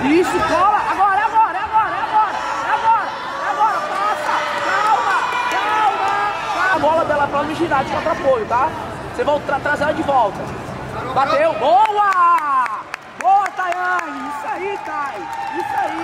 Isso, cola. Agora, é agora. Passa. Calma. A bola dela pra não girar de contra-apoio, tá? Você vai trazer ela de volta. Bateu. Boa! Boa, Tayane. Isso aí, Thay. Isso aí.